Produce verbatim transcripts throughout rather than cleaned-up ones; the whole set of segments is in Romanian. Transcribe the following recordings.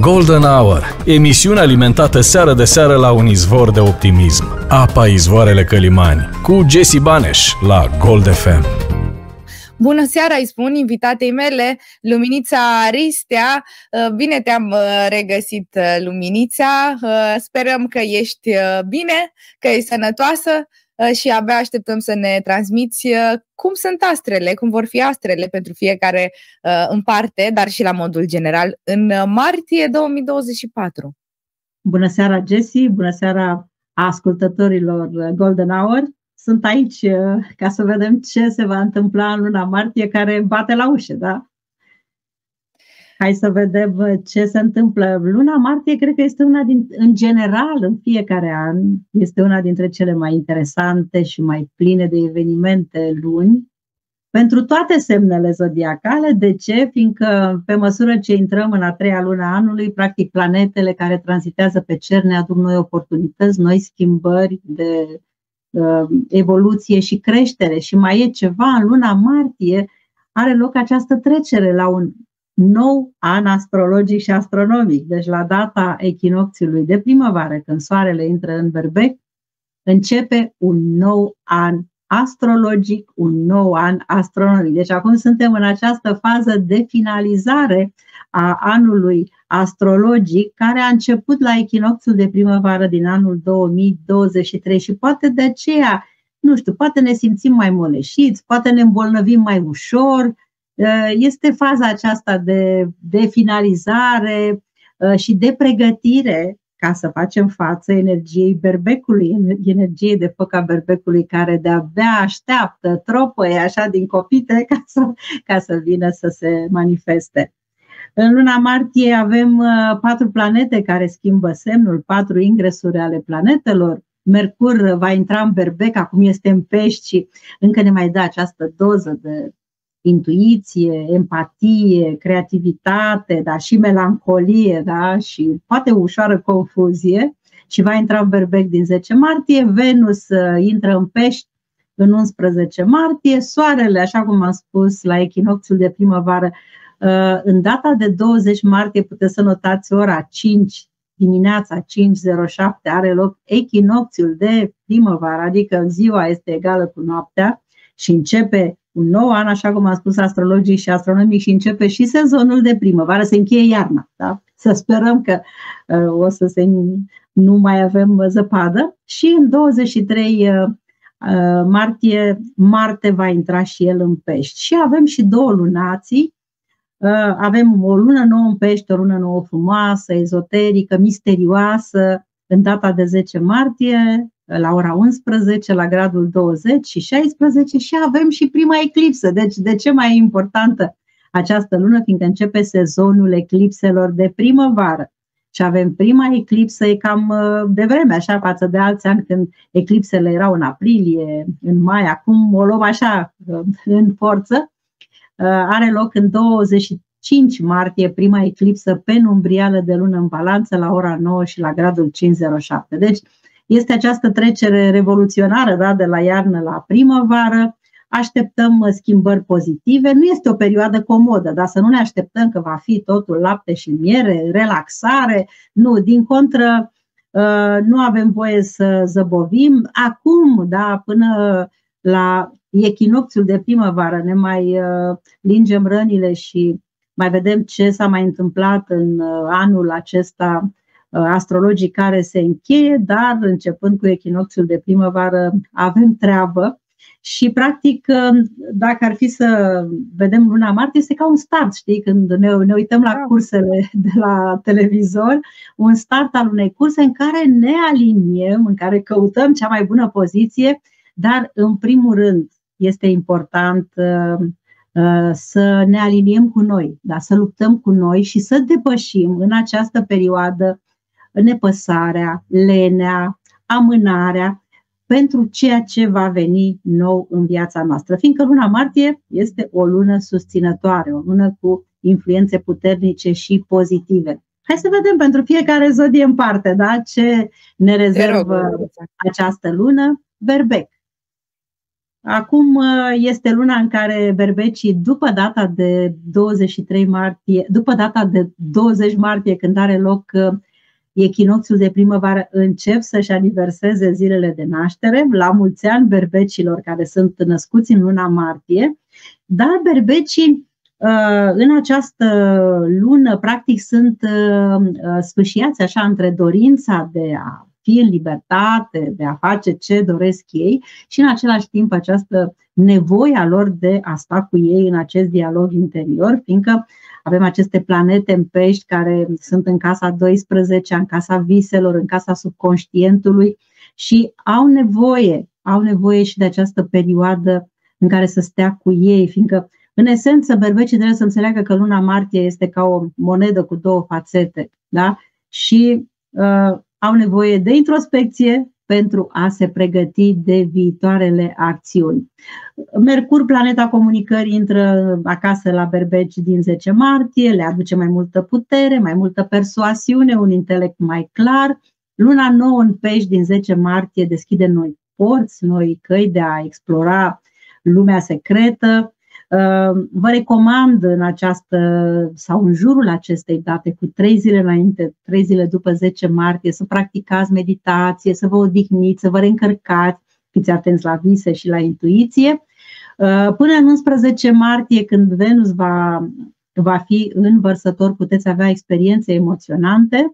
Golden Hour, emisiune alimentată seară de seară la un izvor de optimism. Apa Izvoarele Călimani, cu Jessy Baneș, la Gold F M. Bună seara, îi spun invitatei mele, Luminița Ristea. Bine te-am regăsit, Luminița. Sperăm că ești bine, că ești sănătoasă și abia așteptăm să ne transmiți cum sunt astrele, cum vor fi astrele pentru fiecare în parte, dar și la modul general, în martie două mii douăzeci și patru. Bună seara, Jessy, bună seara ascultătorilor Golden Hour. Sunt aici ca să vedem ce se va întâmpla în luna martie, care bate la ușă, da? Hai să vedem ce se întâmplă. Luna martie cred că este una din, în general, în fiecare an, este una dintre cele mai interesante și mai pline de evenimente luni pentru toate semnele zodiacale. De ce? Fiindcă pe măsură ce intrăm în a treia lună a anului, practic planetele care tranzitează pe cer ne aduc noi oportunități, noi schimbări de uh, evoluție și creștere. Și mai e ceva, în luna martie are loc această trecere la un nou an astrologic și astronomic. Deci la data echinocțiului de primăvară, când soarele intră în Berbec, începe un nou an astrologic, un nou an astronomic. Deci acum suntem în această fază de finalizare a anului astrologic, care a început la echinocțiul de primăvară din anul două mii douăzeci și trei și poate de aceea, nu știu, poate ne simțim mai moleșiți, poate ne îmbolnăvim mai ușor. Este faza aceasta de, de finalizare și de pregătire ca să facem față energiei Berbecului, energiei de foc a Berbecului, care de-abia așteaptă, tropăie așa din copite ca să, ca să vină să se manifeste. În luna martie avem patru planete care schimbă semnul, patru ingresuri ale planetelor. Mercur va intra în Berbec, acum este în Pești și încă ne mai dă această doză de intuiție, empatie, creativitate, dar și melancolie, da? Și poate ușoară confuzie, și va intra în Berbec din zece martie. Venus intră în Pești în unsprezece martie, soarele, așa cum am spus, la echinocțiul de primăvară, în data de douăzeci martie, puteți să notați ora cinci, dimineața cinci zero șapte, are loc echinocțiul de primăvară, adică ziua este egală cu noaptea și începe un nou an, așa cum am spus, astrologic și astronomic, și începe și sezonul de primăvară, se încheie iarna. Da? Să sperăm că uh, o să se, nu mai avem zăpadă. Și în douăzeci și trei uh, martie, Marte va intra și el în Pești. Și avem și două lunații. Uh, avem o lună nouă în Pești, o lună nouă frumoasă, ezoterică, misterioasă, în data de zece martie, la ora unsprezece, la gradul douăzeci și șaisprezece, și avem și prima eclipsă. Deci de ce mai e importantă această lună? Fiindcă începe sezonul eclipselor de primăvară. Și avem prima eclipsă, e cam de vreme, așa, față de alți ani când eclipsele erau în aprilie, în mai, acum o luăm așa în forță. Are loc în douăzeci și cinci martie prima eclipsă penumbrială de lună în Balanță la ora nouă și la gradul cinci zero șapte. Deci este această trecere revoluționară, da, de la iarnă la primăvară. Așteptăm schimbări pozitive. Nu este o perioadă comodă, dar să nu ne așteptăm că va fi totul lapte și miere, relaxare. Nu, din contră, nu avem voie să zăbovim. Acum, da, până la echinocțiul de primăvară ne mai lingem rănile și mai vedem ce s-a mai întâmplat în anul acesta astrologic care se încheie, dar începând cu echinocțiul de primăvară avem treabă și practic dacă ar fi să vedem luna martie, este ca un start, știi, când ne, ne uităm la cursele de la televizor, un start al unei curse în care ne aliniem, în care căutăm cea mai bună poziție, dar în primul rând este important uh, uh, să ne aliniem cu noi, da? Să luptăm cu noi și să depășim în această perioadă nepăsarea, lenea, amânarea pentru ceea ce va veni nou în viața noastră. Fiindcă luna martie este o lună susținătoare, o lună cu influențe puternice și pozitive. Hai să vedem pentru fiecare zodie în parte, da? Ce ne rezervă această lună. Berbec. acum este luna în care berbecii, după data de douăzeci și trei martie, după data de douăzeci martie, când are loc echinocțiul de primăvară, încep să-și aniverseze zilele de naștere. La mulți ani berbecilor care sunt născuți în luna martie, dar berbecii în această lună practic sunt sfâșiați așa între dorința de a fi în libertate, de a face ce doresc ei și în același timp această nevoie a lor de a sta cu ei în acest dialog interior, fiindcă avem aceste planete în pești care sunt în casa a douăsprezecea, în casa viselor, în casa subconștientului și au nevoie, au nevoie și de această perioadă în care să stea cu ei, fiindcă în esență berbecii trebuie să înțeleagă că luna martie este ca o monedă cu două fațete, da? Și uh, au nevoie de introspecție pentru a se pregăti de viitoarele acțiuni. Mercur, planeta comunicării, intră acasă la berbeci din zece martie, le aduce mai multă putere, mai multă persoasiune, un intelect mai clar. Luna nouă în pești din zece martie deschide noi porți, noi căi de a explora lumea secretă. Vă recomand în această sau în jurul acestei date, cu trei zile înainte, trei zile după zece martie, să practicați meditație, să vă odihniți, să vă reîncărcați, fiți atenți la vise și la intuiție. Până în unsprezece martie, când Venus va, va fi în Vărsător, puteți avea experiențe emoționante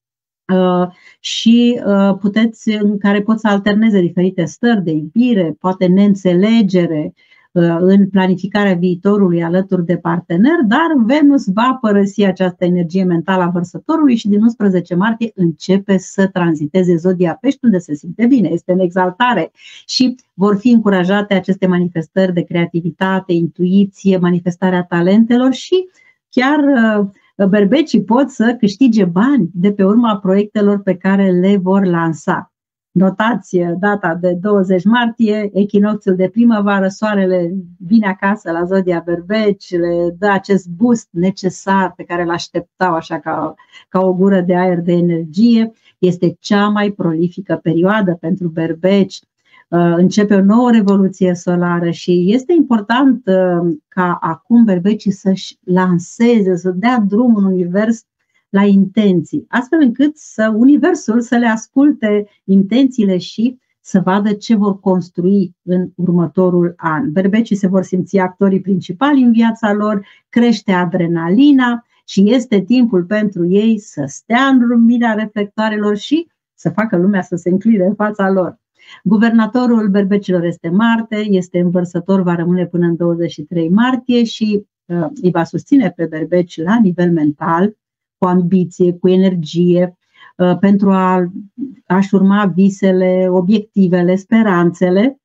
și puteți, în care pot să alterneze diferite stări de iubire, poate neînțelegere, în planificarea viitorului alături de partener, dar Venus va părăsi această energie mentală a Vărsătorului și din unsprezece martie începe să tranziteze zodia Pești, unde se simte bine, este în exaltare și vor fi încurajate aceste manifestări de creativitate, intuiție, manifestarea talentelor și chiar berbecii pot să câștige bani de pe urma proiectelor pe care le vor lansa. Notați data de douăzeci martie, echinocțiul de primăvară, soarele vine acasă la zodia berbeci, le dă acest boost necesar pe care îl așteptau așa ca, ca o gură de aer de energie. Este cea mai prolifică perioadă pentru berbeci. Începe o nouă revoluție solară și este important ca acum berbecii să-și lanseze, să dea drum în univers la intenții, astfel încât să universul să le asculte intențiile și să vadă ce vor construi în următorul an. Berbecii se vor simți actorii principali în viața lor, crește adrenalina și este timpul pentru ei să stea în lumina reflectoarelor și să facă lumea să se încline în fața lor. Guvernatorul berbecilor este Marte, este în Vărsător, va rămâne până în douăzeci și trei martie și uh, îi va susține pe berbeci la nivel mental, cu ambiție, cu energie, pentru a, a-și urma visele, obiectivele, speranțele.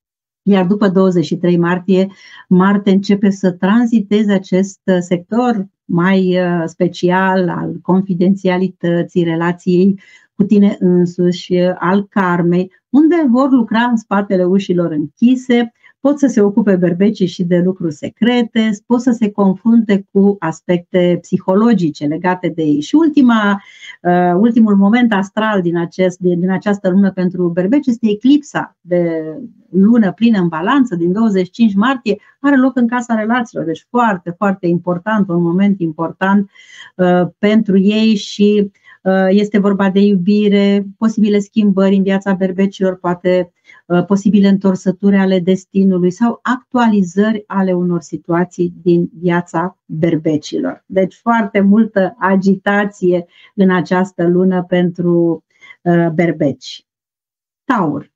Iar după douăzeci și trei martie, Marte începe să tranziteze acest sector mai special al confidențialității, relației cu tine însuși, al karmei, unde vor lucra în spatele ușilor închise, pot să se ocupe berbecii și de lucruri secrete, pot să se confrunte cu aspecte psihologice legate de ei. Și ultima, uh, ultimul moment astral din, acest, din această lună pentru berbeci este eclipsa de lună plină în balanță din douăzeci și cinci martie, are loc în casa relațiilor, deci foarte, foarte important, un moment important uh, pentru ei și uh, este vorba de iubire, posibile schimbări în viața berbecilor, poate posibile întorsături ale destinului sau actualizări ale unor situații din viața berbecilor. Deci foarte multă agitație în această lună pentru berbeci. Taur.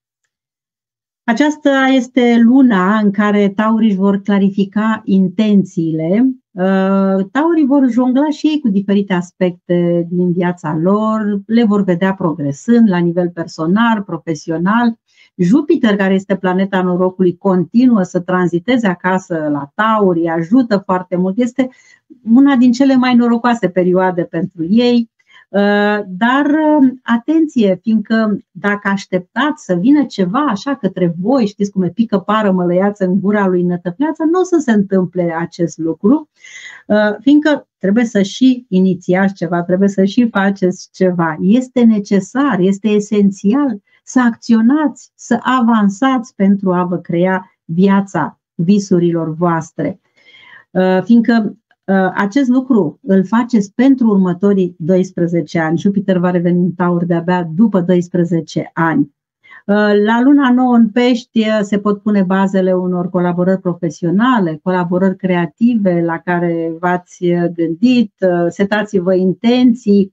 Aceasta este luna în care taurii vor clarifica intențiile. Taurii vor jongla și ei cu diferite aspecte din viața lor, le vor vedea progresând la nivel personal, profesional. Jupiter, care este planeta norocului, continuă să tranziteze acasă la Tauri, ajută foarte mult. Este una din cele mai norocoase perioade pentru ei. Dar atenție, fiindcă dacă așteptați să vină ceva așa către voi, știți cum e, pică pară mălăiață în gura lui nătăfleață, nu o să se întâmple acest lucru, fiindcă trebuie să și inițiați ceva, trebuie să și faceți ceva. Este necesar, este esențial să acționați, să avansați pentru a vă crea viața visurilor voastre. Fiindcă acest lucru îl faceți pentru următorii doisprezece ani. Jupiter va reveni în Taur de-abia după doisprezece ani. La luna nouă în Pești se pot pune bazele unor colaborări profesionale, colaborări creative la care v-ați gândit, setați-vă intenții.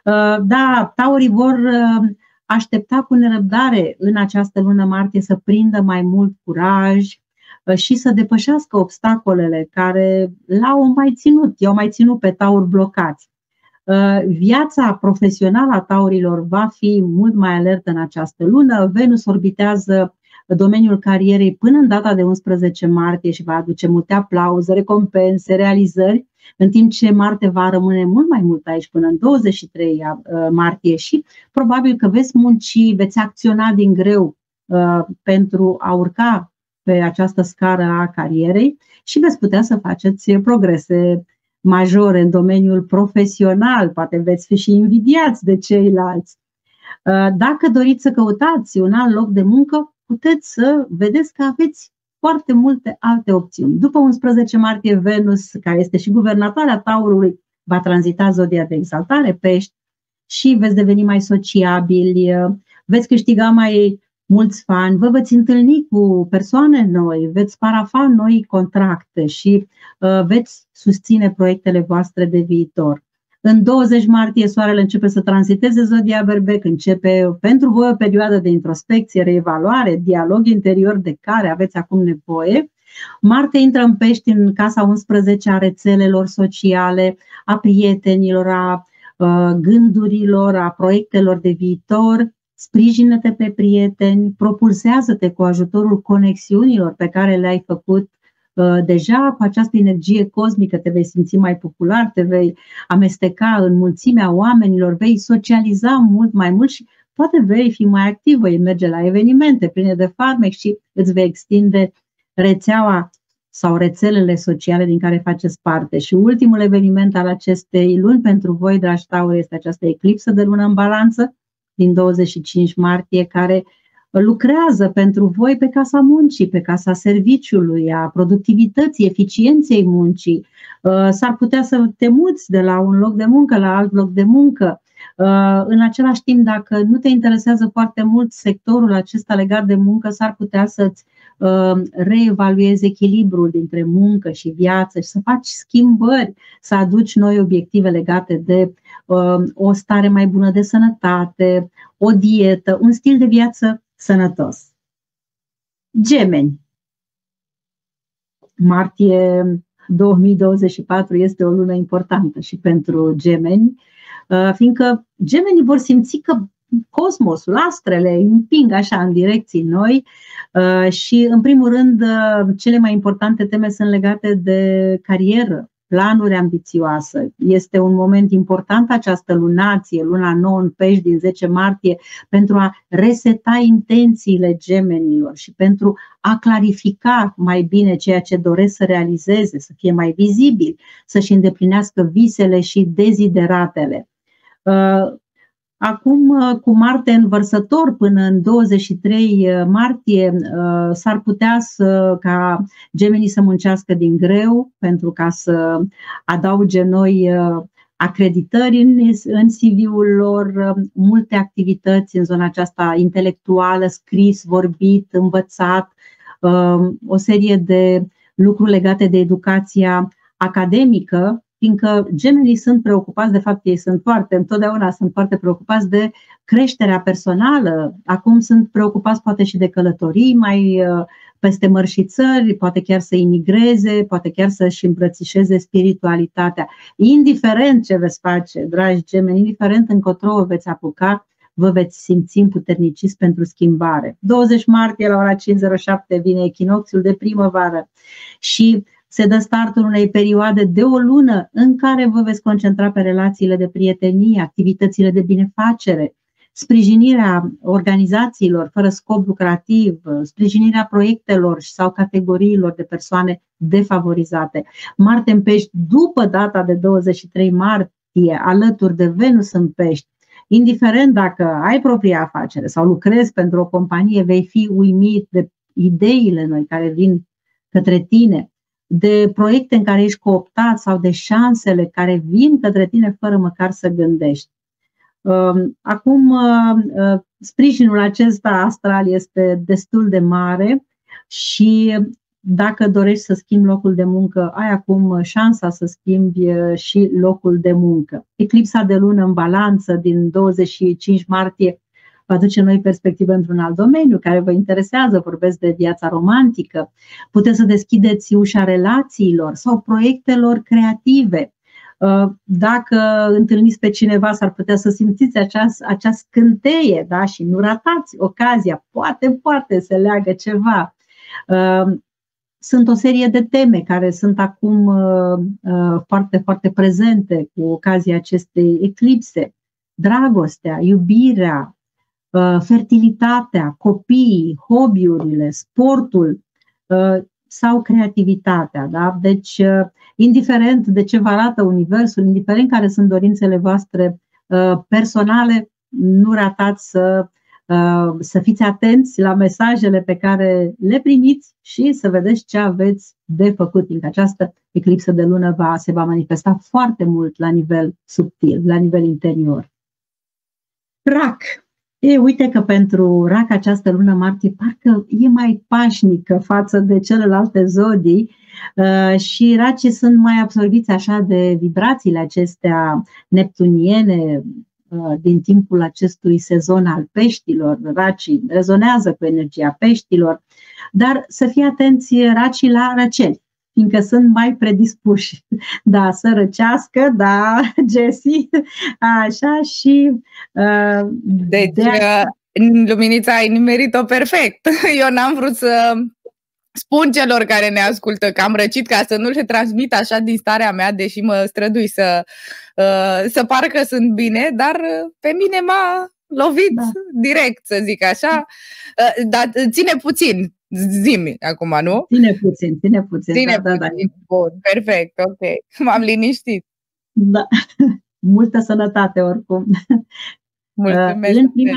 Da, taurii vor aștepta cu nerăbdare în această lună martie să prindă mai mult curaj și să depășească obstacolele care l-au mai ținut, i-au mai ținut pe tauri blocați. Viața profesională a taurilor va fi mult mai alertă în această lună. Venus orbitează domeniul carierei până în data de unsprezece martie și va aduce multe aplauze, recompense, realizări, în timp ce Marte va rămâne mult mai mult aici până în douăzeci și trei martie și probabil că veți munci, veți acționa din greu uh, pentru a urca pe această scară a carierei și veți putea să faceți progrese majore în domeniul profesional, poate veți fi și invidiați de ceilalți. Dacă doriți să căutați un alt loc de muncă, puteți să vedeți că aveți foarte multe alte opțiuni. După unsprezece martie, Venus, care este și guvernatoarea Taurului, va tranzita zodia de exaltare, Pești, și veți deveni mai sociabili, veți câștiga mai mulți fani, vă veți întâlni cu persoane noi, veți parafa noi contracte și uh, veți susține proiectele voastre de viitor. În douăzeci martie, Soarele începe să tranziteze zodia Berbec, începe pentru voi o perioadă de introspecție, reevaluare, dialog interior de care aveți acum nevoie. Marte intră în Pești, în casa unsprezece a rețelelor sociale, a prietenilor, a uh, gândurilor, a proiectelor de viitor. Sprijină-te pe prieteni, propulsează-te cu ajutorul conexiunilor pe care le-ai făcut uh, deja. Cu această energie cosmică te vei simți mai popular, te vei amesteca în mulțimea oamenilor, vei socializa mult mai mult și poate vei fi mai activ, vei merge la evenimente pline de farmec și îți vei extinde rețeaua sau rețelele sociale din care faceți parte. Și ultimul eveniment al acestei luni pentru voi, dragi tauri, este această eclipsă de lună în balanță din douăzeci și cinci martie, care lucrează pentru voi pe casa muncii, pe casa serviciului, a productivității, eficienței muncii. S-ar putea să te muți de la un loc de muncă la alt loc de muncă. În același timp, dacă nu te interesează foarte mult sectorul acesta legat de muncă, s-ar putea să-ți reevaluezi echilibrul dintre muncă și viață și să faci schimbări, să aduci noi obiective legate de o stare mai bună de sănătate, o dietă, un stil de viață sănătos. Gemeni. Martie două mii douăzeci și patru este o lună importantă și pentru gemeni, fiindcă gemenii vor simți că cosmosul, astrele împing așa în direcții noi și, în primul rând, cele mai importante teme sunt legate de carieră, planuri ambițioase. Este un moment important această lunație, luna nouă în Pești din zece martie, pentru a reseta intențiile gemenilor și pentru a clarifica mai bine ceea ce doresc să realizeze, să fie mai vizibil, să-și îndeplinească visele și dezideratele. Acum, cu Marte în Vărsător până în douăzeci și trei martie, s-ar putea să, ca gemenii să muncească din greu pentru ca să adauge noi acreditări în, în C V-ul lor, multe activități în zona aceasta intelectuală, scris, vorbit, învățat, o serie de lucruri legate de educația academică, fiindcă gemenii sunt preocupați, de fapt ei sunt foarte, întotdeauna sunt foarte preocupați de creșterea personală. Acum sunt preocupați poate și de călătorii mai peste mări și țări, poate chiar să imigreze, poate chiar să-și îmbrățișeze spiritualitatea. Indiferent ce veți face, dragi gemeni, indiferent încotro o veți apuca, vă veți simți împuterniciți pentru schimbare. douăzeci martie la ora cinci zero șapte vine echinocțiul de primăvară și se dă startul unei perioade de o lună în care vă veți concentra pe relațiile de prietenie, activitățile de binefacere, sprijinirea organizațiilor fără scop lucrativ, sprijinirea proiectelor sau categoriilor de persoane defavorizate. Marte în Pești, după data de douăzeci și trei martie, alături de Venus în Pești, indiferent dacă ai propria afacere sau lucrezi pentru o companie, vei fi uimit de ideile noi care vin către tine, de proiecte în care ești cooptat sau de șansele care vin către tine fără măcar să gândești. Acum, sprijinul acesta astral este destul de mare și dacă dorești să schimbi locul de muncă, ai acum șansa să schimbi și locul de muncă. Eclipsa de lună în balanță din douăzeci și cinci martie vă aduce noi perspective într-un alt domeniu care vă interesează, vorbesc de viața romantică. Puteți să deschideți ușa relațiilor sau proiectelor creative. Dacă întâlniți pe cineva, s-ar putea să simțiți acea, acea scânteie, da? Și nu ratați ocazia, poate, poate se leagă ceva. Sunt o serie de teme care sunt acum foarte, foarte prezente cu ocazia acestei eclipse. Dragostea, iubirea, fertilitatea, copiii, hobby-urile, sportul sau creativitatea. Da? Deci, indiferent de ce vă arată Universul, indiferent care sunt dorințele voastre personale, nu ratați să, să fiți atenți la mesajele pe care le primiți și să vedeți ce aveți de făcut, fiindcă această eclipsă de lună va, se va manifesta foarte mult la nivel subtil, la nivel interior. Rac. E, uite că pentru Rac această lună martie parcă e mai pașnică față de celelalte zodii uh, și racii sunt mai absorbiți așa de vibrațiile acestea neptuniene uh, din timpul acestui sezon al peștilor. Racii rezonează cu energia peștilor, dar să fie atenți racii la răceli, fiindcă sunt mai predispuși, da, să răcească, da, Jessie, așa și... Uh, deci, de Luminița, ai nimerit-o perfect. Eu n-am vrut să spun celor care ne ascultă că am răcit ca să nu le transmit așa din starea mea, deși mă strădui să, uh, să pară că sunt bine, dar pe mine m-a lovit da. direct, să zic așa, uh, dar ține puțin. Zi-mi acum, nu? Ține puțin, ține puțin. Ține da, puțin, da, da. Bun, perfect, ok. M-am liniștit. Da, multă sănătate oricum. Mulțumesc. În prima,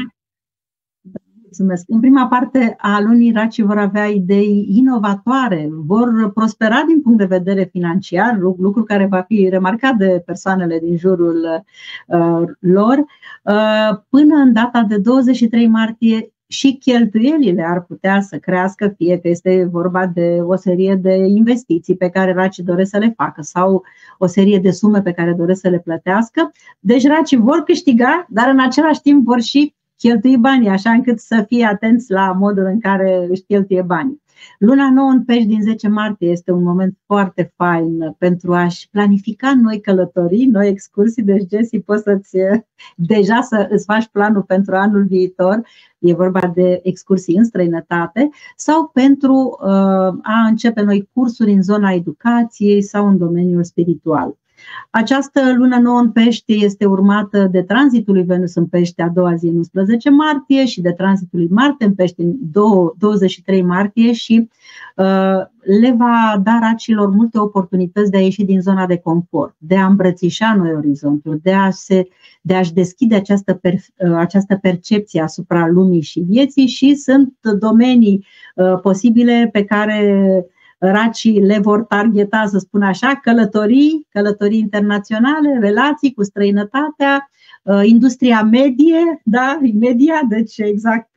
mulțumesc. În prima parte a lunii racii vor avea idei inovatoare, vor prospera din punct de vedere financiar, lucru care va fi remarcat de persoanele din jurul uh, lor. Uh, până în data de douăzeci și trei martie, și cheltuielile ar putea să crească, fie că este vorba de o serie de investiții pe care racii doresc să le facă sau o serie de sume pe care doresc să le plătească. Deci racii vor câștiga, dar în același timp vor și cheltui banii, așa încât să fie atenți la modul în care își cheltuie banii. Luna nouă în Pești din zece martie este un moment foarte fain pentru a-și planifica noi călătorii, noi excursii. Deci, Jessie, poți să-ți, deja să îți faci planul pentru anul viitor. E vorba de excursii în străinătate sau pentru uh, a începe noi cursuri în zona educației sau în domeniul spiritual. Această lună nouă în Pești este urmată de tranzitul lui Venus în Pești a doua zi în unsprezece martie și de tranzitul lui Marte în Pești în douăzeci și trei martie și uh, le va da racilor multe oportunități de a ieși din zona de confort, de a îmbrățișa noi orizonturi, de, a se, de a-și deschide această, per, uh, această percepție asupra lumii și vieții și sunt domenii uh, posibile pe care racii le vor targeta, să spun așa, călătorii, călătorii internaționale, relații cu străinătatea, industria medie, da, media, deci exact,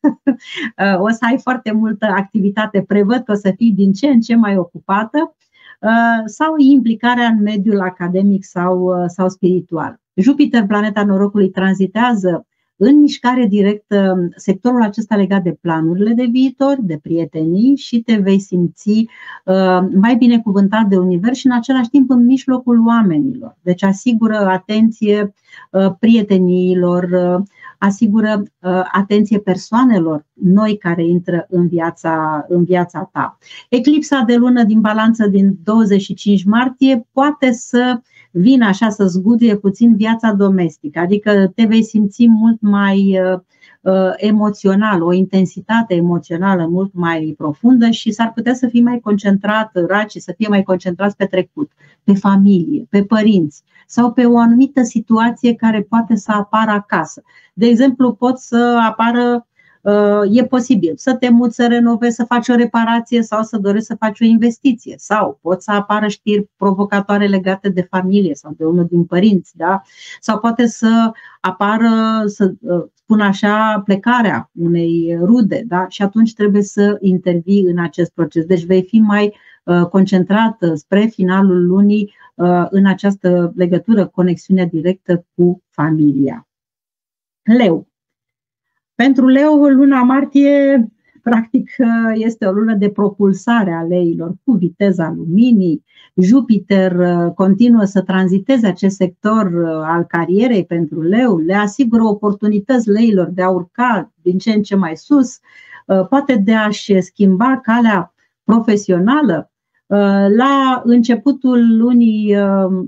o să ai foarte multă activitate, prevăd că o să fii din ce în ce mai ocupată, sau implicarea în mediul academic sau, sau spiritual. Jupiter, planeta norocului, tranzitează în mișcare directă sectorul acesta legat de planurile de viitor, de prietenii și te vei simți uh, mai binecuvântat de univers și în același timp în mijlocul oamenilor. Deci asigură atenție uh, prieteniilor, uh, asigură uh, atenție persoanelor noi care intră în viața, în viața ta. Eclipsa de lună din balanță din douăzeci și cinci martie poate să vină așa să zguduie puțin viața domestică, adică te vei simți mult mai uh, emoțional, o intensitate emoțională mult mai profundă și s-ar putea să fii mai concentrat, racii să fie mai concentrați pe trecut, pe familie, pe părinți sau pe o anumită situație care poate să apară acasă. De exemplu, pot să apară e posibil să te muți, să renovezi, să faci o reparație sau să dorești să faci o investiție. Sau pot să apară știri provocatoare legate de familie sau de unul din părinți, da? Sau poate să apară, să spun așa, plecarea unei rude, da? Și atunci trebuie să intervii în acest proces. Deci vei fi mai concentrat spre finalul lunii în această legătură, conexiune directă cu familia. Leu. Pentru Leu, luna martie, practic, este o lună de propulsare a leilor cu viteza luminii. Jupiter continuă să tranziteze acest sector al carierei pentru Leu, le asigură oportunități leilor de a urca din ce în ce mai sus, poate de a-și schimba calea profesională. La începutul lunii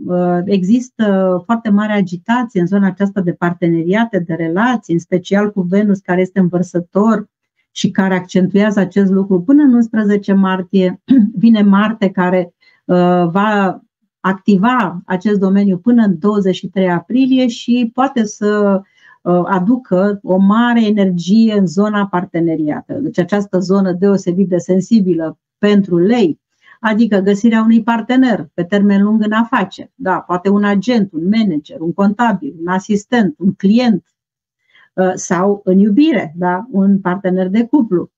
există foarte mare agitație în zona aceasta de parteneriate, de relații, în special cu Venus, care este în Vărsător și care accentuează acest lucru. Până în unsprezece martie vine Marte, care va activa acest domeniu până în douăzeci și trei aprilie și poate să aducă o mare energie în zona parteneriată. Deci această zonă deosebit de sensibilă pentru lei, adică găsirea unui partener pe termen lung în afaceri, da, poate un agent, un manager, un contabil, un asistent, un client sau în iubire, da, un partener de cuplu.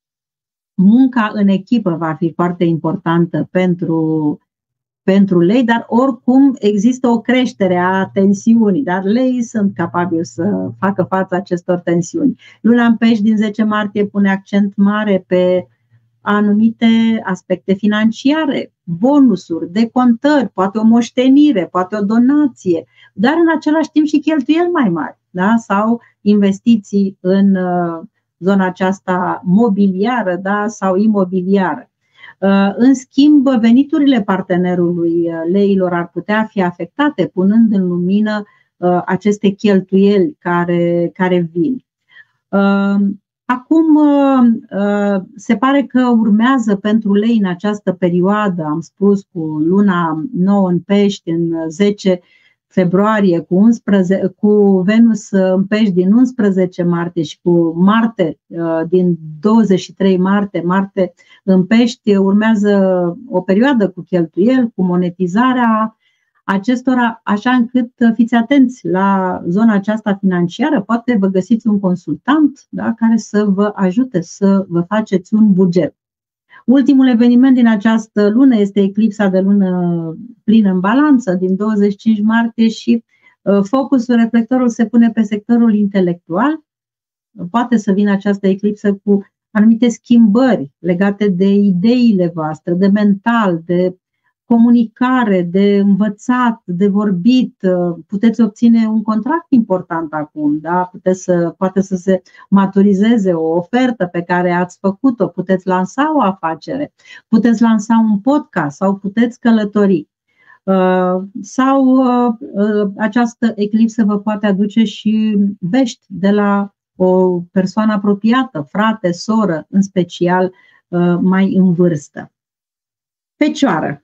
Munca în echipă va fi foarte importantă pentru, pentru lei, dar oricum există o creștere a tensiunii, dar leii sunt capabili să facă față acestor tensiuni. Luna în Pești din zece martie pune accent mare pe anumite aspecte financiare, bonusuri, decontări, poate o moștenire, poate o donație, dar în același timp și cheltuieli mai mari, da? Sau investiții în uh, zona aceasta mobiliară, da? Sau imobiliară. Uh, în schimb, veniturile partenerului uh, leilor ar putea fi afectate, punând în lumină uh, aceste cheltuieli care, care vin. Uh, Acum se pare că urmează pentru lei în această perioadă, am spus, cu luna nouă în Pești în zece februarie, cu, unsprezece, cu Venus în Pești din unsprezece martie și cu Marte din douăzeci și trei martie, Marte în Pești, urmează o perioadă cu cheltuieli, cu monetizarea acestora, așa încât fiți atenți la zona aceasta financiară, poate vă găsiți un consultant, da, care să vă ajute să vă faceți un buget. Ultimul eveniment din această lună este eclipsa de lună plină în balanță din douăzeci și cinci martie și focusul, reflectorul se pune pe sectorul intelectual. Poate să vină această eclipsă cu anumite schimbări legate de ideile voastre, de mental, de comunicare, de învățat, de vorbit. Puteți obține un contract important acum, da? Puteți să, poate să se maturizeze o ofertă pe care ați făcut-o, puteți lansa o afacere, puteți lansa un podcast sau puteți călători. Sau această eclipsă vă poate aduce și vești de la o persoană apropiată, frate, soră, în special mai în vârstă. Fecioară.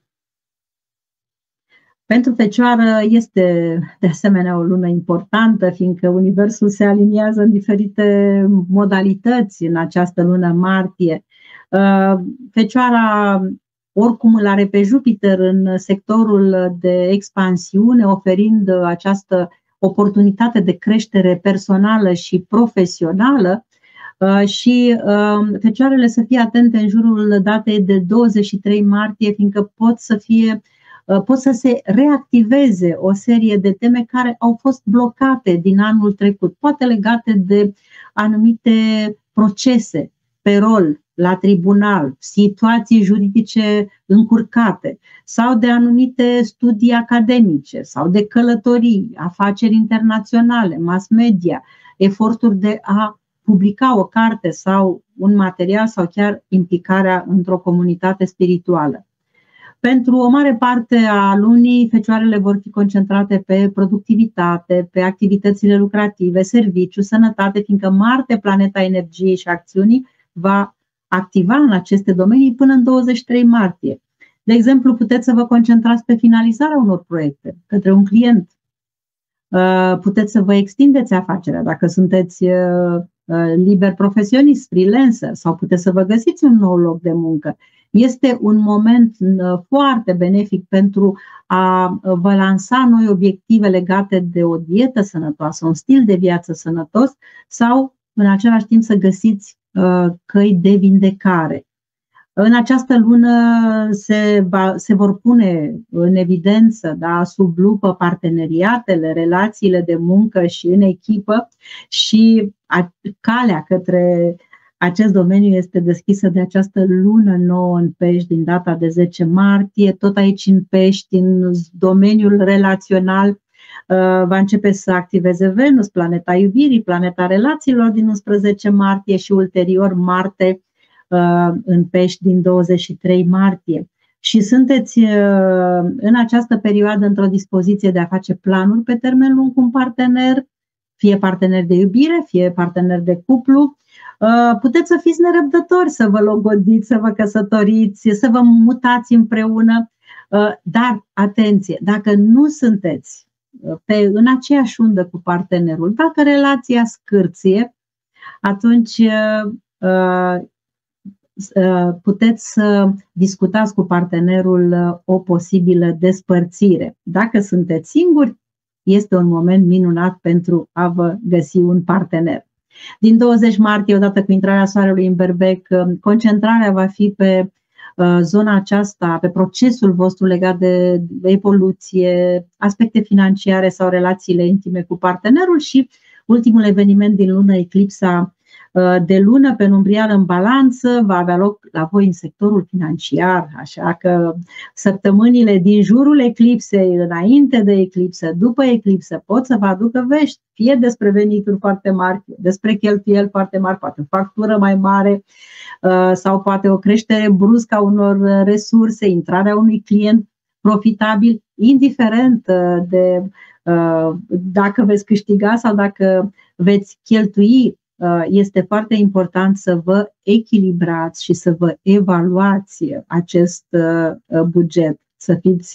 Pentru Fecioară este de asemenea o lună importantă, fiindcă Universul se aliniază în diferite modalități în această lună martie. Fecioara oricum îl are pe Jupiter în sectorul de expansiune, oferind această oportunitate de creștere personală și profesională. Și Fecioarele să fie atente în jurul datei de douăzeci și trei martie, fiindcă pot să fie pot să se reactiveze o serie de teme care au fost blocate din anul trecut, poate legate de anumite procese pe rol la tribunal, situații juridice încurcate sau de anumite studii academice sau de călătorii, afaceri internaționale, mass media, eforturi de a publica o carte sau un material sau chiar implicarea într-o comunitate spirituală. Pentru o mare parte a lunii, Fecioarele vor fi concentrate pe productivitate, pe activitățile lucrative, serviciu, sănătate, fiindcă Marte, planeta energiei și acțiunii, va activa în aceste domenii până în douăzeci și trei martie. De exemplu, puteți să vă concentrați pe finalizarea unor proiecte către un client. Puteți să vă extindeți afacerea dacă sunteți liber profesionist, freelancer, sau puteți să vă găsiți un nou loc de muncă. Este un moment foarte benefic pentru a vă lansa noi obiective legate de o dietă sănătoasă, un stil de viață sănătos sau în același timp să găsiți căi de vindecare. În această lună se, va, se vor pune în evidență, da, sub lupă parteneriatele, relațiile de muncă și în echipă și a, calea către acest domeniu este deschisă de această lună nouă în Pești din data de zece martie. Tot aici în Pești, în domeniul relațional, va începe să activeze Venus, planeta iubirii, planeta relațiilor din unsprezece martie și ulterior Marte în Pești din douăzeci și trei martie. Și sunteți în această perioadă într-o dispoziție de a face planuri pe termen lung cu un partener, fie partener de iubire, fie partener de cuplu. Puteți să fiți nerăbdători, să vă logodiți, să vă căsătoriți, să vă mutați împreună. Dar, atenție, dacă nu sunteți pe, în aceeași undă cu partenerul, dacă relația scârție, atunci puteți să discutați cu partenerul o posibilă despărțire. Dacă sunteți singuri, este un moment minunat pentru a vă găsi un partener. Din douăzeci martie, odată cu intrarea Soarelui în Berbec, concentrarea va fi pe zona aceasta, pe procesul vostru legat de evoluție, aspecte financiare sau relațiile intime cu partenerul și ultimul eveniment din lună, eclipsa de lună penumbrială în Balanță, va avea loc la voi în sectorul financiar, așa că săptămânile din jurul eclipsei, înainte de eclipsă, după eclipsă, pot să vă aducă vești, fie despre venituri foarte mari, despre cheltuieli foarte mari, poate o factură mai mare sau poate o creștere bruscă a unor resurse, intrarea unui client profitabil, indiferent de dacă veți câștiga sau dacă veți cheltui. Este foarte important să vă echilibrați și să vă evaluați acest buget, să fiți,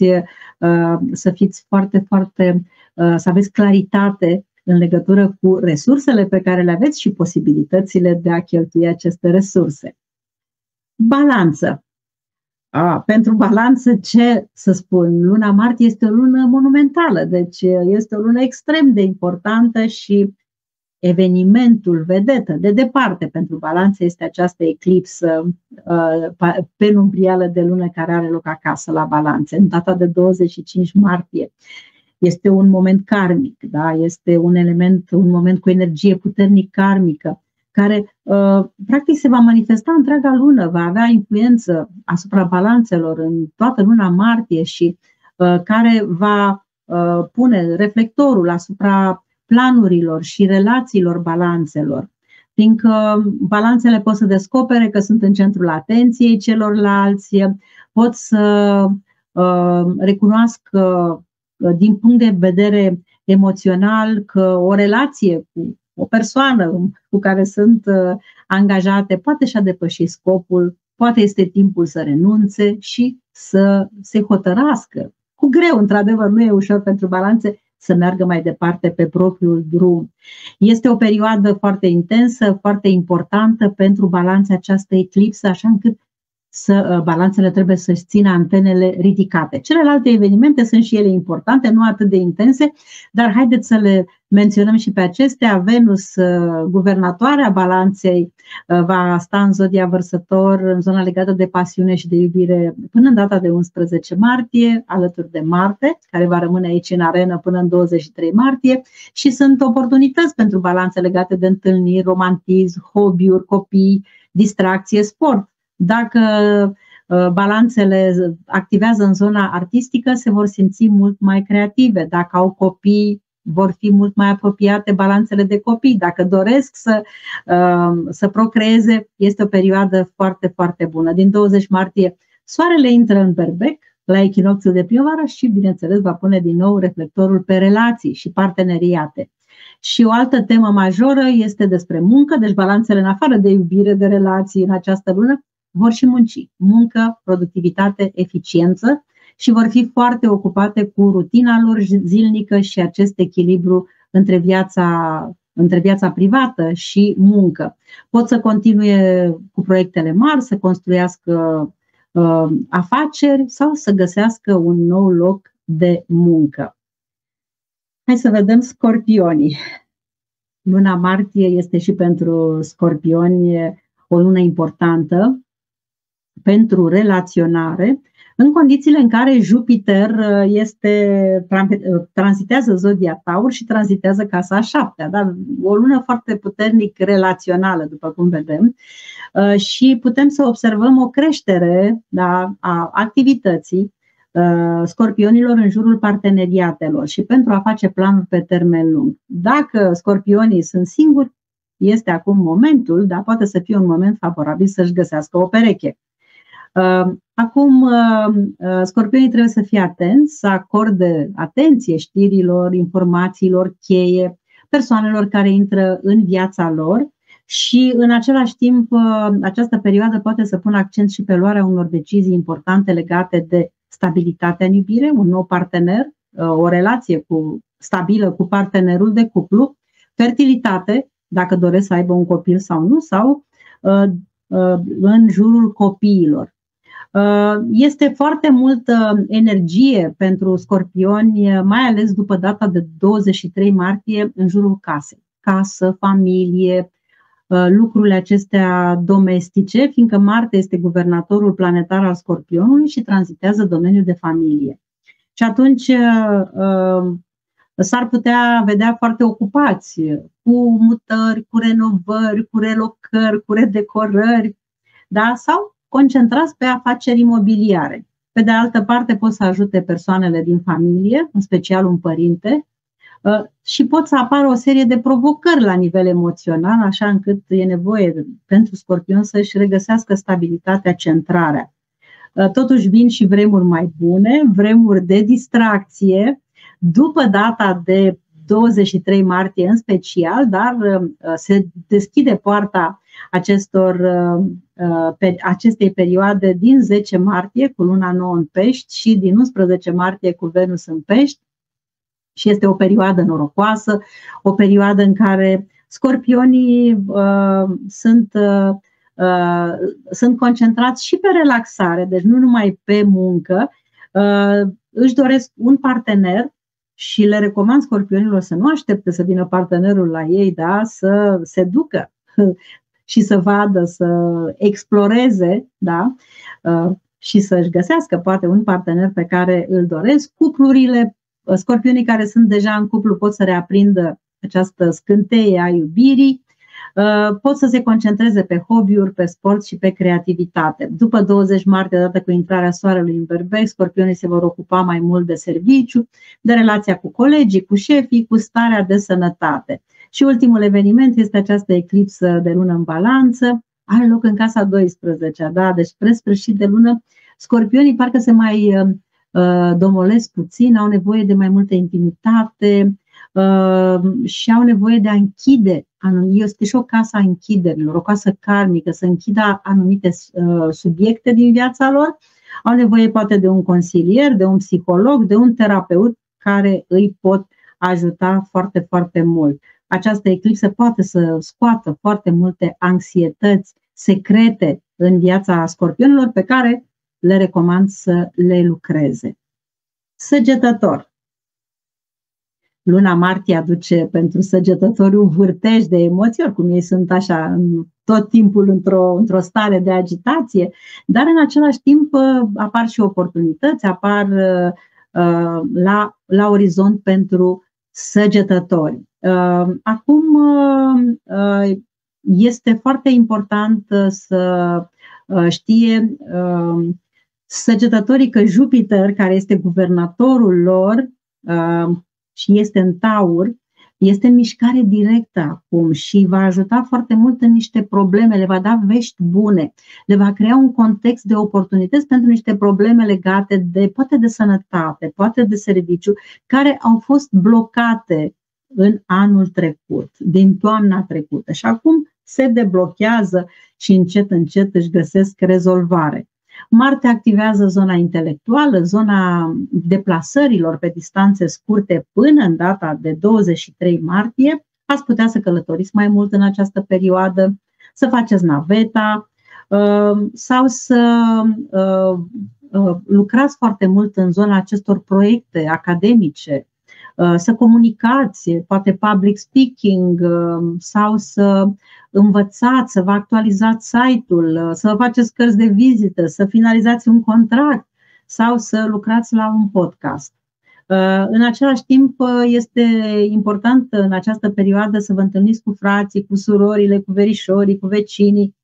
să fiți foarte, foarte, să aveți claritate în legătură cu resursele pe care le aveți și posibilitățile de a cheltui aceste resurse. Balanță. A, pentru balanță, ce să spun? Luna martie este o lună monumentală, deci este o lună extrem de importantă și evenimentul vedetă de departe pentru Balanță este această eclipsă uh, penumbrială de lună care are loc acasă la Balanță, în data de douăzeci și cinci martie. Este un moment karmic, da? Este un element, un moment cu energie puternic karmică, care uh, practic se va manifesta întreaga lună, va avea influență asupra balanțelor în toată luna martie și uh, care va uh, pune reflectorul asupra planurilor și relațiilor balanțelor, fiindcă balanțele pot să descopere că sunt în centrul atenției celorlalți, pot să uh, recunoască uh, din punct de vedere emoțional că o relație cu o persoană cu care sunt uh, angajate poate și-a depășit scopul, poate este timpul să renunțe și să se hotărască. Cu greu, într-adevăr, nu e ușor pentru balanțe să meargă mai departe pe propriul drum. Este o perioadă foarte intensă, foarte importantă pentru Balanțe această eclipsă, așa încât să, balanțele trebuie să-și țină antenele ridicate. Celelalte evenimente sunt și ele importante, nu atât de intense, dar haideți să le menționăm și pe acestea. Venus, guvernatoarea Balanței, va sta în zodia Vărsător, în zona legată de pasiune și de iubire, până în data de unsprezece martie, alături de Marte, care va rămâne aici în arenă până în douăzeci și trei martie, și sunt oportunități pentru Balanțe legate de întâlniri, romantism, hobby-uri, copii, distracție, sport. Dacă balanțele activează în zona artistică, se vor simți mult mai creative. Dacă au copii, vor fi mult mai apropiate balanțele de copii. Dacă doresc să, să procreeze, este o perioadă foarte, foarte bună. Din douăzeci martie, Soarele intră în Berbec, la echinocțiul de primăvară și, bineînțeles, va pune din nou reflectorul pe relații și parteneriate. Și o altă temă majoră este despre muncă, deci balanțele, în afară de iubire, de relații în această lună, vor și munci. Muncă, productivitate, eficiență și vor fi foarte ocupate cu rutina lor zilnică și acest echilibru între viața între viața privată și muncă. Pot să continue cu proiectele mari, să construiască uh, afaceri sau să găsească un nou loc de muncă. Hai să vedem scorpionii. Luna martie este și pentru scorpioni o lună importantă pentru relaționare, în condițiile în care Jupiter este, tranzitează zodia Taur și tranzitează casa a șaptea. Da? O lună foarte puternic relațională, după cum vedem, și putem să observăm o creștere, da, a activității scorpionilor în jurul parteneriatelor și pentru a face planuri pe termen lung. Dacă scorpionii sunt singuri, este acum momentul, dar poate să fie un moment favorabil să-și găsească o pereche. Acum, scorpionii trebuie să fie atenți, să acorde atenție știrilor, informațiilor cheie, persoanelor care intră în viața lor și în același timp această perioadă poate să pună accent și pe luarea unor decizii importante legate de stabilitatea în iubire, un nou partener, o relație cu, stabilă cu partenerul de cuplu, fertilitate, dacă doresc să aibă un copil sau nu, sau în jurul copiilor. Este foarte multă energie pentru scorpioni, mai ales după data de douăzeci și trei martie, în jurul casei. Casă, familie, lucrurile acestea domestice, fiindcă Marte este guvernatorul planetar al scorpionului și tranzitează domeniul de familie. Și atunci s-ar putea vedea foarte ocupați cu mutări, cu renovări, cu relocări, cu redecorări, da? Sau concentrați pe afaceri imobiliare. Pe de altă parte pot să ajute persoanele din familie, în special un părinte, și pot să apară o serie de provocări la nivel emoțional, așa încât e nevoie pentru scorpion să-și regăsească stabilitatea, centrarea. Totuși vin și vremuri mai bune, vremuri de distracție, după data de douăzeci și trei martie în special, dar se deschide poarta acestor, acestei perioade din zece martie cu luna nouă în Pești și din unsprezece martie cu Venus în Pești și este o perioadă norocoasă, o perioadă în care scorpionii uh, sunt, uh, sunt concentrați și pe relaxare, deci nu numai pe muncă, uh, își doresc un partener și le recomand scorpionilor să nu aștepte să vină partenerul la ei, da? Să se ducă și să vadă, să exploreze, da? Și să-și găsească poate un partener pe care îl doresc. Cuplurile, scorpionii care sunt deja în cuplu pot să reaprindă această scânteie a iubirii, pot să se concentreze pe hobby-uri, pe sport și pe creativitate. După douăzeci martie, odată cu intrarea soarelui în Berbec, scorpionii se vor ocupa mai mult de serviciu, de relația cu colegii, cu șefii, cu starea de sănătate. Și ultimul eveniment este această eclipsă de lună în Balanță, are loc în casa a douăsprezecea, da? Deci spre sfârșit de lună, scorpionii parcă se mai uh, domolesc puțin, au nevoie de mai multă intimitate uh, și au nevoie de a închide. Este și o casă a închiderilor, o casă karmică, să închidă anumite uh, subiecte din viața lor. Au nevoie poate de un consilier, de un psiholog, de un terapeut care îi pot ajuta foarte, foarte mult. Această eclipsă poate să scoată foarte multe anxietăți secrete în viața scorpionilor pe care le recomand să le lucreze. Săgetător. Luna martie aduce pentru săgetători un vârtej de emoții, oricum ei sunt așa tot timpul într-o, într-o stare de agitație, dar în același timp apar și oportunități, apar uh, la, la orizont pentru săgetători. Uh, acum uh, este foarte important să uh, știe uh, săgetătorii că Jupiter, care este guvernatorul lor, uh, și este în Taur, este în mișcare directă acum și va ajuta foarte mult în niște probleme, le va da vești bune, le va crea un context de oportunități pentru niște probleme legate de, poate de sănătate, poate de serviciu, care au fost blocate în anul trecut, din toamna trecută și acum se deblochează și încet, încet își găsesc rezolvare. Marte activează zona intelectuală, zona deplasărilor pe distanțe scurte până în data de douăzeci și trei martie, ați putea să călătoriți mai mult în această perioadă, să faceți naveta sau să lucrați foarte mult în zona acestor proiecte academice, să comunicați, poate public speaking, sau să învățați, să vă actualizați site-ul, să faceți cărți de vizită, să finalizați un contract sau să lucrați la un podcast. În același timp, este important în această perioadă să vă întâlniți cu frații, cu surorile, cu verișorii, cu vecinii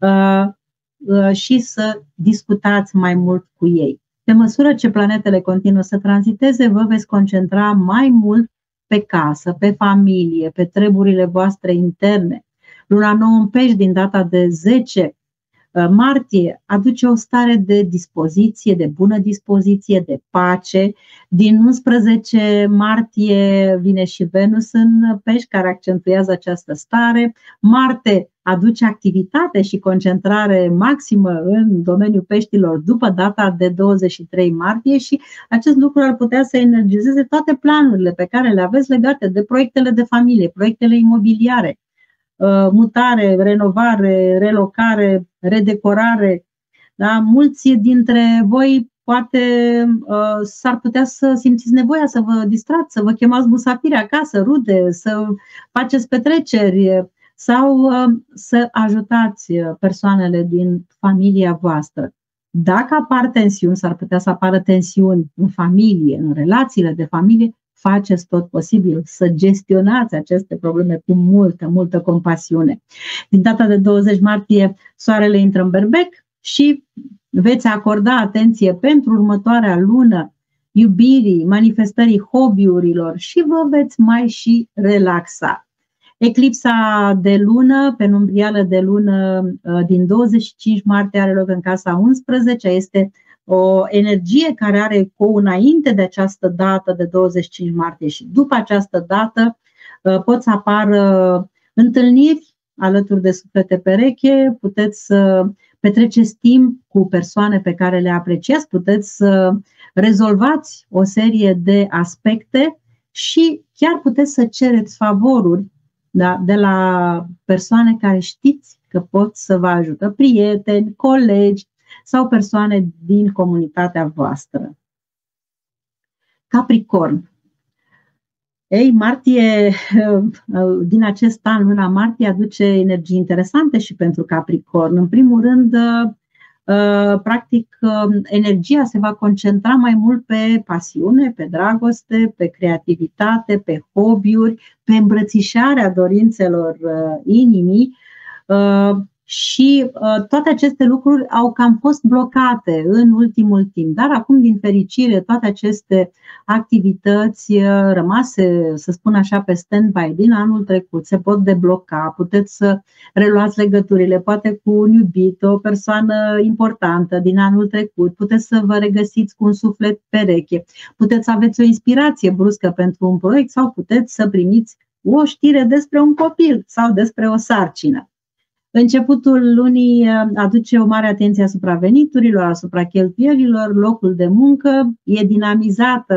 și să discutați mai mult cu ei. Pe măsură ce planetele continuă să tranziteze, vă veți concentra mai mult pe casă, pe familie, pe treburile voastre interne. Luna nouă în Pești, din data de zece martie, aduce o stare de dispoziție, de bună dispoziție, de pace. Din unsprezece martie vine și Venus în Pești, care accentuează această stare. Marte aduce activitate și concentrare maximă în domeniul peștilor după data de douăzeci și trei martie și acest lucru ar putea să energizeze toate planurile pe care le aveți legate de proiectele de familie, proiectele imobiliare, mutare, renovare, relocare, redecorare. Da? Mulți dintre voi poate uh, s-ar putea să simțiți nevoia să vă distrați, să vă chemați musafiri acasă, rude, să faceți petreceri sau uh, să ajutați persoanele din familia voastră. Dacă apar tensiuni, s-ar putea să apară tensiuni în familie, în relațiile de familie, faceți tot posibil să gestionați aceste probleme cu multă, multă compasiune. Din data de douăzeci martie, Soarele intră în Berbec și veți acorda atenție pentru următoarea lună iubirii, manifestării hobby-urilor și vă veți mai și relaxa. Eclipsa de lună, penumbrială de lună din douăzeci și cinci martie are loc în casa unsprezece, este o energie care are ecou înainte de această dată de douăzeci și cinci martie și după această dată pot să apară întâlniri alături de suflete pereche, puteți să petreceți timp cu persoane pe care le apreciați, puteți să rezolvați o serie de aspecte și chiar puteți să cereți favoruri, da, de la persoane care știți că pot să vă ajută, prieteni, colegi sau persoane din comunitatea voastră. Capricorn. Ei, martie, din acest an, luna martie, aduce energii interesante și pentru Capricorn. În primul rând, practic, energia se va concentra mai mult pe pasiune, pe dragoste, pe creativitate, pe hobby-uri, pe îmbrățișarea dorințelor inimii. Și uh, toate aceste lucruri au cam fost blocate în ultimul timp. Dar acum, din fericire, toate aceste activități uh, rămase, să spun așa, pe stand-by din anul trecut se pot debloca. Puteți să reluați legăturile, poate cu un iubit, o persoană importantă din anul trecut. Puteți să vă regăsiți cu un suflet pereche. Puteți să aveți o inspirație bruscă pentru un proiect sau puteți să primiți o știre despre un copil sau despre o sarcină. Începutul lunii aduce o mare atenție asupra veniturilor, asupra cheltuielilor, locul de muncă. E dinamizată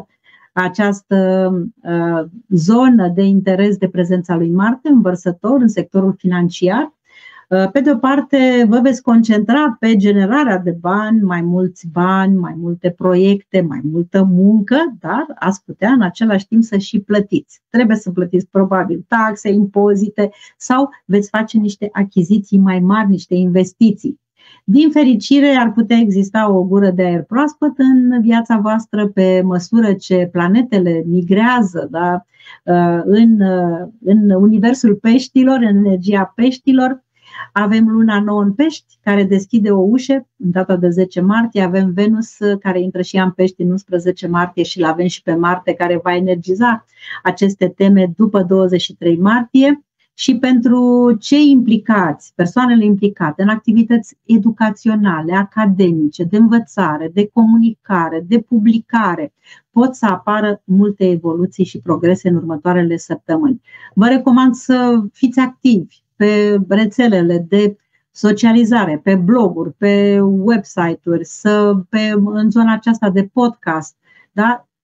această uh, zonă de interes de prezența lui Marte în Vărsător, în sectorul financiar. Uh, pe de o parte, vă veți concentra pe generarea de bani, mai mulți bani, mai multe proiecte, mai multă muncă, dar ați putea în același timp să și plătiți. Trebuie să plătiți probabil taxe, impozite sau veți face niște achiziții mai mari, niște investiții. Din fericire, ar putea exista o gură de aer proaspăt în viața voastră pe măsură ce planetele migrează, da, în, în universul peștilor, în energia peștilor. Avem luna nouă în Pești, care deschide o ușă în data de zece martie. Avem Venus, care intră și ea în Pești în unsprezece martie și îl avem și pe Marte, care va energiza aceste teme după douăzeci și trei martie. Și pentru cei implicați, persoanele implicate în activități educaționale, academice, de învățare, de comunicare, de publicare, pot să apară multe evoluții și progrese în următoarele săptămâni. Vă recomand să fiți activi pe rețelele de socializare, pe bloguri, pe website-uri, să, pe, în zona aceasta de podcast, da?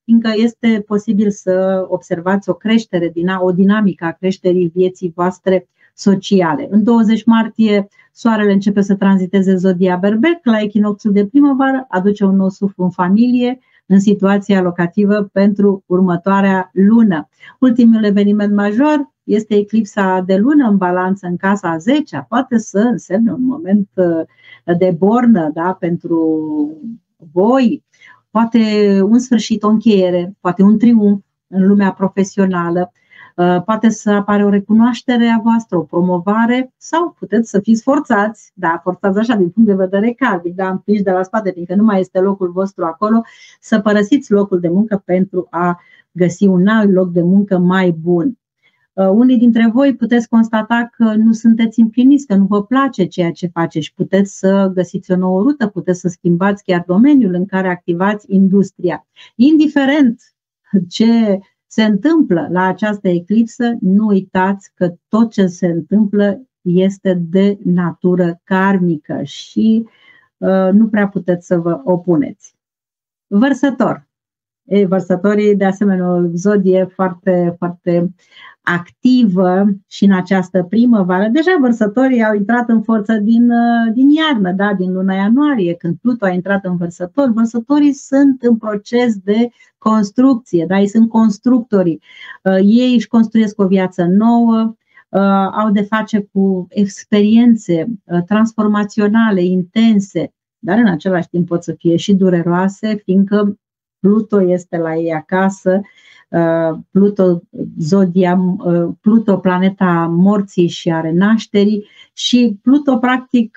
fiindcă este posibil să observați o creștere, din o dinamică a creșterii vieții voastre sociale. În douăzeci martie, soarele începe să tranziteze zodia Berbec, la echinocțiul de primăvară aduce un nou suflu în familie, în situația locativă pentru următoarea lună. Ultimul eveniment major este eclipsa de lună în balanță în casa a zecea, poate să însemne un moment de bornă, da, pentru voi, poate un sfârșit, o încheiere, poate un triumf în lumea profesională, poate să apare o recunoaștere a voastră, o promovare, sau puteți să fiți forțați, da, forțați așa din punct de vedere karmic, da, împinși de la spate, fiindcă nu mai este locul vostru acolo, să părăsiți locul de muncă pentru a găsi un alt loc de muncă mai bun. Unii dintre voi puteți constata că nu sunteți împliniți, că nu vă place ceea ce faceți și puteți să găsiți o nouă rută, puteți să schimbați chiar domeniul în care activați industria. Indiferent ce se întâmplă la această eclipsă, nu uitați că tot ce se întâmplă este de natură karmică și uh, nu prea puteți să vă opuneți. Vărsător. Ei, vărsătorii, de asemenea, o zodie foarte, foarte activă și în această primăvară. Deja vărsătorii au intrat în forță din, din iarnă, da? Din luna ianuarie, când Pluto a intrat în vărsător. Vărsătorii sunt în proces de construcție, da? Ei sunt constructorii. Ei își construiesc o viață nouă, au de face cu experiențe transformaționale, intense, dar în același timp pot să fie și dureroase, fiindcă Pluto este la ei acasă, Pluto, zodia, Pluto, planeta morții și a renașterii, și Pluto practic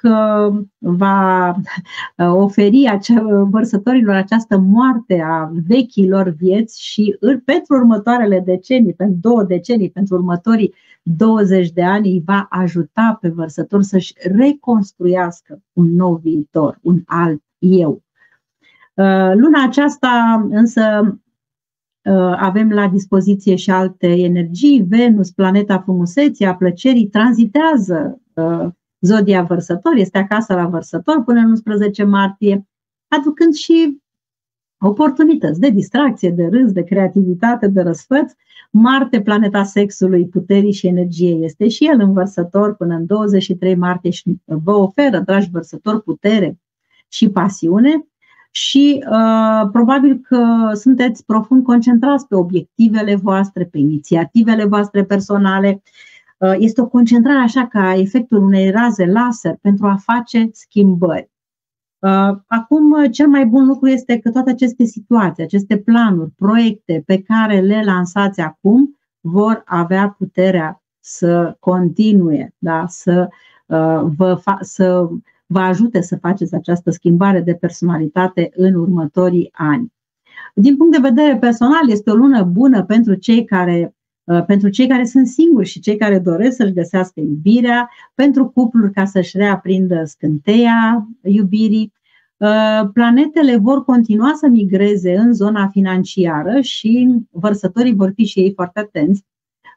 va oferi acea, vărsătorilor această moarte a vechilor vieți și pentru următoarele decenii, pentru două decenii, pentru următorii douăzeci de ani îi va ajuta pe vărsători să-și reconstruiască un nou viitor, un alt eu. Luna aceasta însă avem la dispoziție și alte energii. Venus, planeta frumuseții, a plăcerii, tranzitează zodia Vărsător, este acasă la Vărsător până în unsprezece martie, aducând și oportunități de distracție, de râs, de creativitate, de răsfăț. Marte, planeta sexului, puterii și energiei, este și el în Vărsător până în douăzeci și trei martie și vă oferă, dragi vărsători, putere și pasiune. Și uh, probabil că sunteți profund concentrați pe obiectivele voastre, pe inițiativele voastre personale. Uh, este o concentrare așa ca efectul unei raze laser pentru a face schimbări. Uh, acum, cel mai bun lucru este că toate aceste situații, aceste planuri, proiecte pe care le lansați acum vor avea puterea să continue, da? să, uh, vă fa- să vă ajute să faceți această schimbare de personalitate în următorii ani. Din punct de vedere personal, este o lună bună pentru cei care, pentru cei care sunt singuri și cei care doresc să-și găsească iubirea, pentru cupluri ca să-și reaprindă scânteia iubirii. Planetele vor continua să migreze în zona financiară și vărsătorii vor fi și ei foarte atenți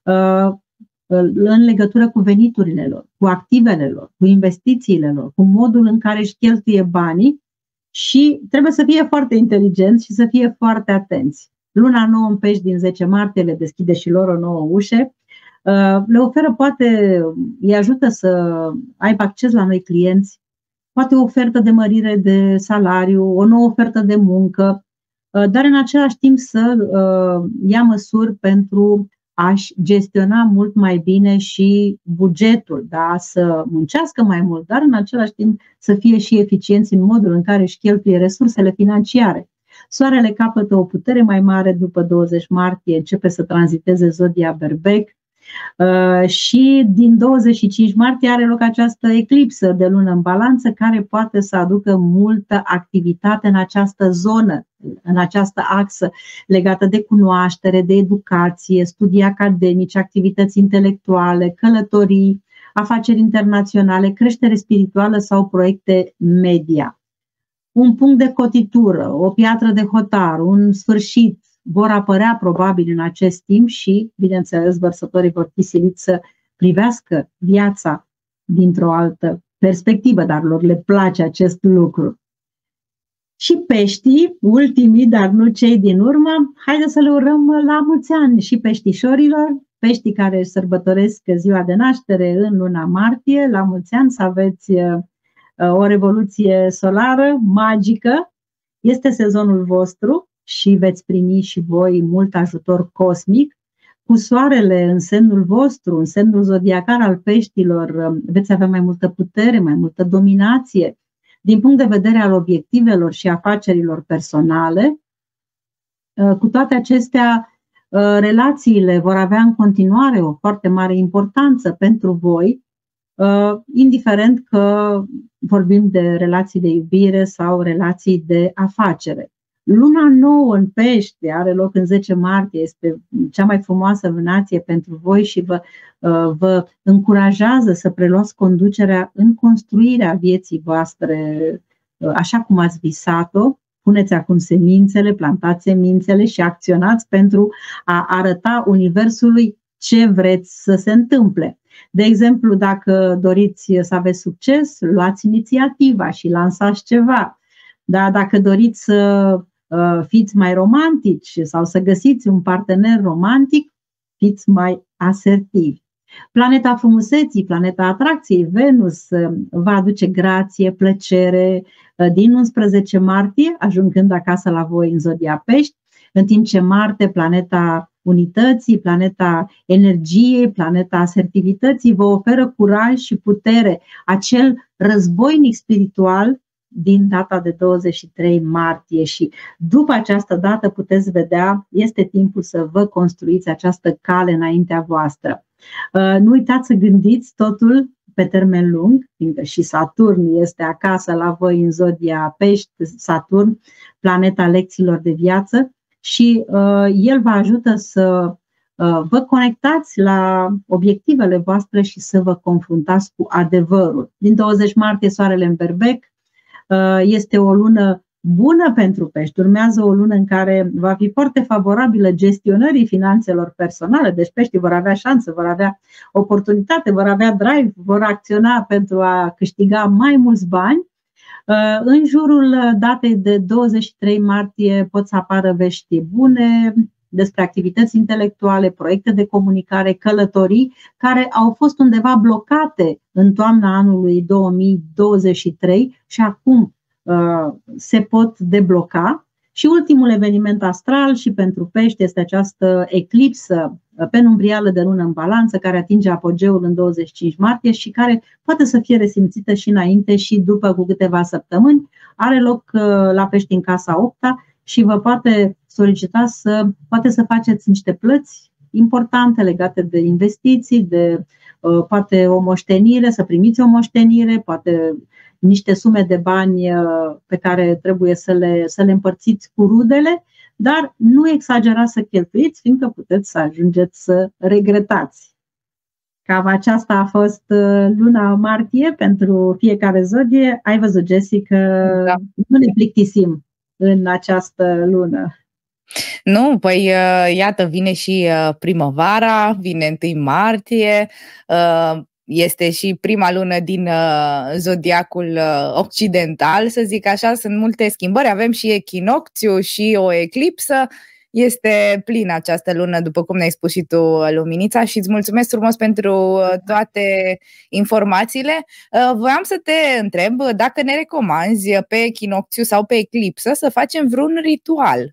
în legătură cu veniturile lor, cu activele lor, cu investițiile lor, cu modul în care își cheltuie banii și trebuie să fie foarte inteligenți și să fie foarte atenți. Luna nouă în Pești din zece martie le deschide și lor o nouă ușă, le oferă, poate îi ajută să aibă acces la noi clienți, poate o ofertă de mărire de salariu, o nouă ofertă de muncă, dar în același timp să ia măsuri pentru a-și gestiona mult mai bine și bugetul, da? Să muncească mai mult, dar în același timp să fie și eficienți în modul în care își cheltuie resursele financiare. Soarele capătă o putere mai mare după douăzeci martie, începe să tranziteze zodia Berbec uh, și din douăzeci și cinci martie are loc această eclipsă de lună în balanță care poate să aducă multă activitate în această zonă, în această axă legată de cunoaștere, de educație, studii academice, activități intelectuale, călătorii, afaceri internaționale, creștere spirituală sau proiecte media. Un punct de cotitură, o piatră de hotar, un sfârșit vor apărea probabil în acest timp și, bineînțeles, vărsătorii vor fi siliți să privească viața dintr-o altă perspectivă, dar lor le place acest lucru. Și peștii, ultimii, dar nu cei din urmă, haideți să le urăm la mulți ani și peștișorilor, peștii care își sărbătoresc ziua de naștere în luna martie, la mulți ani, să aveți o revoluție solară magică. Este sezonul vostru și veți primi și voi mult ajutor cosmic. Cu soarele în semnul vostru, în semnul zodiacal al peștilor, veți avea mai multă putere, mai multă dominație. Din punct de vedere al obiectivelor și afacerilor personale, cu toate acestea, relațiile vor avea în continuare o foarte mare importanță pentru voi, indiferent că vorbim de relații de iubire sau relații de afacere. Luna nouă în Pește are loc în zece martie, este cea mai frumoasă lunație pentru voi și vă, vă încurajează să preluați conducerea în construirea vieții voastre așa cum ați visat-o. Puneți acum semințele, plantați semințele și acționați pentru a arăta universului ce vreți să se întâmple. De exemplu, dacă doriți să aveți succes, luați inițiativa și lansați ceva. Da, dacă doriți să fiți mai romantici sau să găsiți un partener romantic, fiți mai asertivi. Planeta frumuseții, planeta atracției, Venus, va aduce grație, plăcere din unsprezece martie, ajungând acasă la voi în zodia Pești, în timp ce Marte, planeta unității, planeta energiei, planeta asertivității, vă oferă curaj și putere, acel războinic spiritual din data de douăzeci și trei martie, și după această dată puteți vedea, este timpul să vă construiți această cale înaintea voastră. Nu uitați să gândiți totul pe termen lung, fiindcă și Saturn este acasă la voi în zodia Pești, Saturn, planeta lecțiilor de viață, și uh, el vă ajută să uh, vă conectați la obiectivele voastre și să vă confruntați cu adevărul. Din douăzeci martie, soarele în Berbec, uh, este o lună bună pentru Pești. Urmează o lună în care va fi foarte favorabilă gestionării finanțelor personale, deci Peștii vor avea șansă, vor avea oportunitate, vor avea drive, vor acționa pentru a câștiga mai mulți bani. În jurul datei de douăzeci și trei martie pot să apară vești bune despre activități intelectuale, proiecte de comunicare, călătorii care au fost undeva blocate în toamna anului două mii douăzeci și trei și acum uh, se pot debloca. Și ultimul eveniment astral și pentru Pești este această eclipsă penumbrială de lună în Balanță, care atinge apogeul în douăzeci și cinci martie și care poate să fie resimțită și înainte și după cu câteva săptămâni. Are loc la Pești în casa opta și vă poate solicita să, poate să faceți niște plăți importante legate de investiții, de poate o moștenire, să primiți o moștenire, poate niște sume de bani pe care trebuie să le, să le împărțiți cu rudele, dar nu exagerați să cheltuiți, fiindcă puteți să ajungeți să regretați. Cam aceasta a fost luna martie pentru fiecare zodie. Ai văzut, Jessica, da. Nu ne plictisim în această lună. Nu, păi iată, vine și primăvara, vine întâi martie, este și prima lună din zodiacul occidental, să zic așa, sunt multe schimbări, avem și echinocțiu și o eclipsă. Este plină această lună, după cum ne-ai spus și tu, Luminița, și îți mulțumesc frumos pentru toate informațiile. Voiam să te întreb dacă ne recomanzi pe echinocțiu sau pe eclipsă să facem vreun ritual.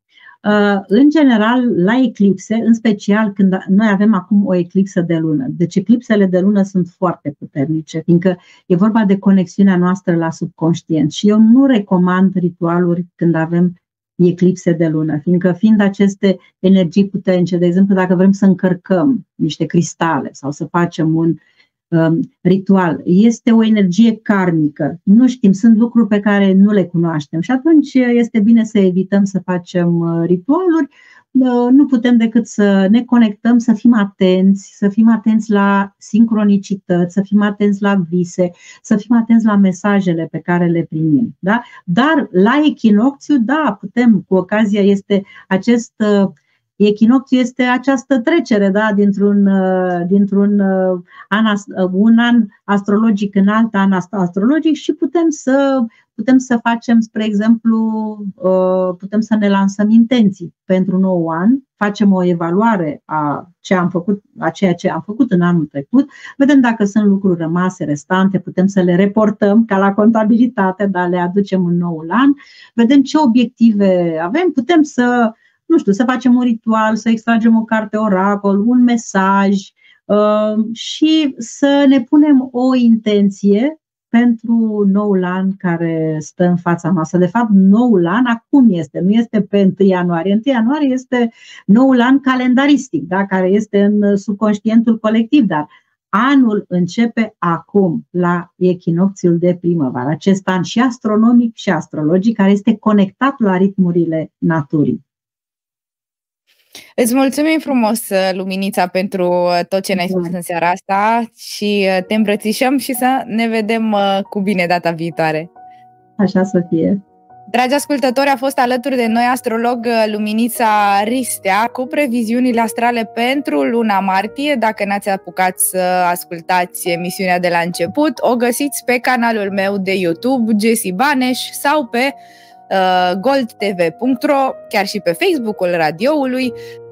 În general, la eclipse, în special când noi avem acum o eclipsă de lună. Deci eclipsele de lună sunt foarte puternice, fiindcă e vorba de conexiunea noastră la subconștient. Și eu nu recomand ritualuri când avem eclipse de lună, fiindcă fiind aceste energii puternice, de exemplu, dacă vrem să încărcăm niște cristale sau să facem un um, ritual, este o energie karmică. Nu știm, sunt lucruri pe care nu le cunoaștem și atunci este bine să evităm să facem ritualuri. Nu putem decât să ne conectăm, să fim atenți, să fim atenți la sincronicități, să fim atenți la vise, să fim atenți la mesajele pe care le primim. Da? Dar la echinocțiu, da, putem, cu ocazia, este acest echinocțiul este această trecere, da, dintr-un, dintr-un an, un an astrologic în alt an astrologic și putem să, putem să facem, spre exemplu, putem să ne lansăm intenții pentru nou an, facem o evaluare a, ce am făcut, a ceea ce am făcut în anul trecut, vedem dacă sunt lucruri rămase, restante, putem să le reportăm ca la contabilitate, dar le aducem în noul an, vedem ce obiective avem, putem să nu știu, să facem un ritual, să extragem o carte oracol, un mesaj uh, și să ne punem o intenție pentru noul an care stă în fața noastră. De fapt, noul an acum este, nu este pe întâi ianuarie. întâi ianuarie este noul an calendaristic, da? Care este în subconștientul colectiv, dar anul începe acum, la echinocțiul de primăvară. Acest an și astronomic și astrologic, care este conectat la ritmurile naturii. Îți mulțumim frumos, Luminița, pentru tot ce ne-ai spus în seara asta și te îmbrățișăm și să ne vedem cu bine data viitoare. Așa să fie. Dragi ascultători, a fost alături de noi astrolog Luminița Ristea cu previziunile astrale pentru luna martie. Dacă n-ați apucat să ascultați emisiunea de la început, o găsiți pe canalul meu de YouTube, Jessie Baneș, sau pe gold t v punct ro, chiar și pe Facebook-ul radioului.